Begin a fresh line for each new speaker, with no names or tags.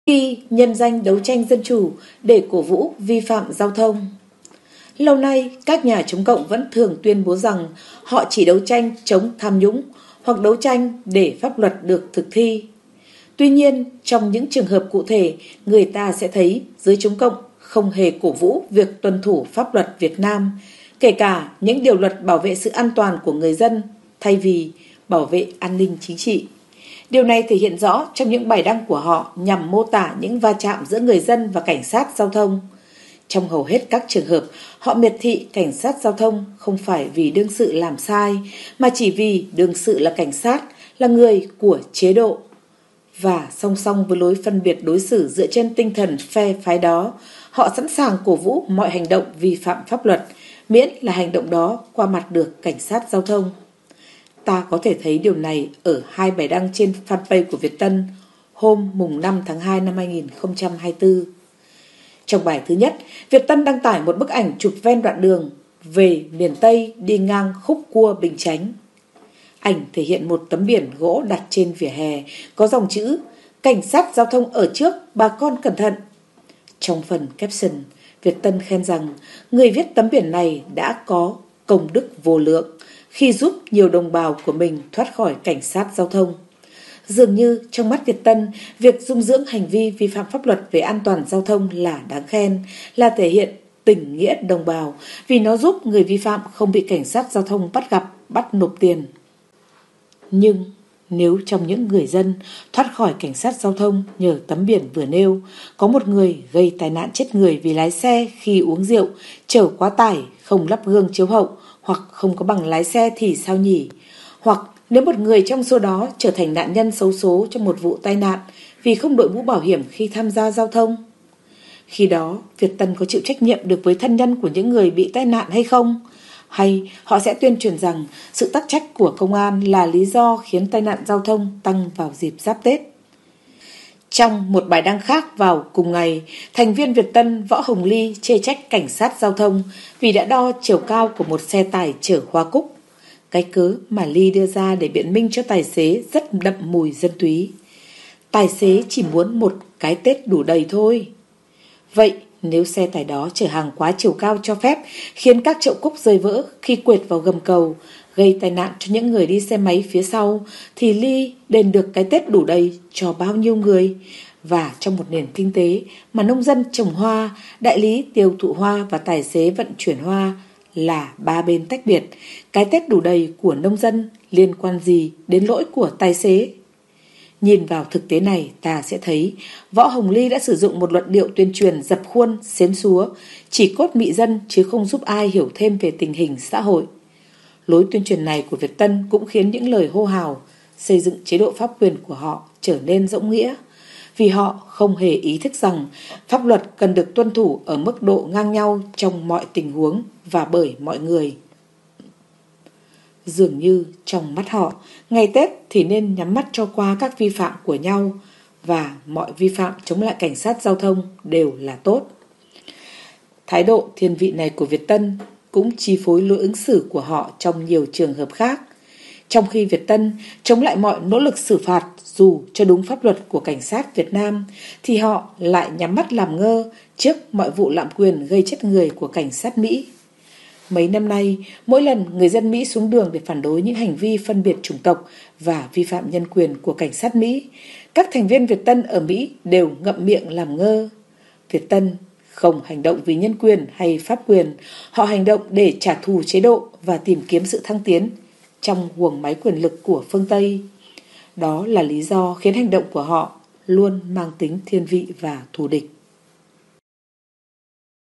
khi nhân danh đấu tranh dân chủ để cổ vũ vi phạm giao thông. Lâu nay, các nhà chống cộng vẫn thường tuyên bố rằng họ chỉ đấu tranh chống tham nhũng hoặc đấu tranh để pháp luật được thực thi. Tuy nhiên, trong những trường hợp cụ thể, người ta sẽ thấy giới chống cộng không hề cổ vũ việc tuân thủ pháp luật Việt Nam, kể cả những điều luật bảo vệ sự an toàn của người dân thay vì bảo vệ an ninh chính trị. Điều này thể hiện rõ trong những bài đăng của họ nhằm mô tả những va chạm giữa người dân và cảnh sát giao thông. Trong hầu hết các trường hợp, họ miệt thị cảnh sát giao thông không phải vì đương sự làm sai, mà chỉ vì đương sự là cảnh sát, là người của chế độ. Và song song với lối phân biệt đối xử dựa trên tinh thần phe phái đó, họ sẵn sàng cổ vũ mọi hành động vi phạm pháp luật, miễn là hành động đó qua mặt được cảnh sát giao thông. Ta có thể thấy điều này ở hai bài đăng trên fanpage của Việt Tân hôm mùng 5 tháng 2 năm 2024. Trong bài thứ nhất, Việt Tân đăng tải một bức ảnh chụp ven đoạn đường về miền Tây đi ngang khúc cua Bình Chánh. Ảnh thể hiện một tấm biển gỗ đặt trên vỉa hè có dòng chữ cảnh sát giao thông ở trước, bà con cẩn thận. Trong phần caption, Việt Tân khen rằng người viết tấm biển này đã có công đức vô lượng khi giúp nhiều đồng bào của mình thoát khỏi cảnh sát giao thông. Dường như trong mắt Việt Tân, việc dung dưỡng hành vi vi phạm pháp luật về an toàn giao thông là đáng khen, là thể hiện tình nghĩa đồng bào vì nó giúp người vi phạm không bị cảnh sát giao thông bắt gặp, bắt nộp tiền. Nhưng nếu trong những người dân thoát khỏi cảnh sát giao thông nhờ tấm biển vừa nêu, có một người gây tai nạn chết người vì lái xe khi uống rượu, chở quá tải, không lắp gương chiếu hậu hoặc không có bằng lái xe thì sao nhỉ? Hoặc nếu một người trong số đó trở thành nạn nhân xấu số trong một vụ tai nạn vì không đội mũ bảo hiểm khi tham gia giao thông, khi đó Việt Tân có chịu trách nhiệm được với thân nhân của những người bị tai nạn hay không? Hay họ sẽ tuyên truyền rằng sự tắc trách của công an là lý do khiến tai nạn giao thông tăng vào dịp giáp Tết? Trong một bài đăng khác vào cùng ngày, thành viên Việt Tân Võ Hồng Ly chê trách cảnh sát giao thông vì đã đo chiều cao của một xe tải chở hoa cúc. Cái cớ mà Ly đưa ra để biện minh cho tài xế rất đậm mùi dân túy. Tài xế chỉ muốn một cái Tết đủ đầy thôi. Vậy nếu xe tải đó chở hàng quá chiều cao cho phép, khiến các chậu cúc rơi vỡ khi quệt vào gầm cầu, gây tai nạn cho những người đi xe máy phía sau, thì Ly đền được cái Tết đủ đầy cho bao nhiêu người? Và trong một nền kinh tế mà nông dân trồng hoa, đại lý tiêu thụ hoa và tài xế vận chuyển hoa là ba bên tách biệt, cái Tết đủ đầy của nông dân liên quan gì đến lỗi của tài xế? Nhìn vào thực tế này, ta sẽ thấy Võ Hồng Ly đã sử dụng một luận điệu tuyên truyền dập khuôn, xến xúa, chỉ cốt mị dân chứ không giúp ai hiểu thêm về tình hình xã hội. Lối tuyên truyền này của Việt Tân cũng khiến những lời hô hào xây dựng chế độ pháp quyền của họ trở nên rỗng nghĩa, vì họ không hề ý thức rằng pháp luật cần được tuân thủ ở mức độ ngang nhau trong mọi tình huống và bởi mọi người. Dường như trong mắt họ, ngày Tết thì nên nhắm mắt cho qua các vi phạm của nhau, và mọi vi phạm chống lại cảnh sát giao thông đều là tốt. Thái độ thiên vị này của Việt Tân cũng chi phối lối ứng xử của họ trong nhiều trường hợp khác. Trong khi Việt Tân chống lại mọi nỗ lực xử phạt dù cho đúng pháp luật của cảnh sát Việt Nam, thì họ lại nhắm mắt làm ngơ trước mọi vụ lạm quyền gây chết người của cảnh sát Mỹ. Mấy năm nay, mỗi lần người dân Mỹ xuống đường để phản đối những hành vi phân biệt chủng tộc và vi phạm nhân quyền của cảnh sát Mỹ, các thành viên Việt Tân ở Mỹ đều ngậm miệng làm ngơ. Việt Tân không hành động vì nhân quyền hay pháp quyền, họ hành động để trả thù chế độ và tìm kiếm sự thăng tiến trong guồng máy quyền lực của phương Tây. Đó là lý do khiến hành động của họ luôn mang tính thiên vị và thù địch.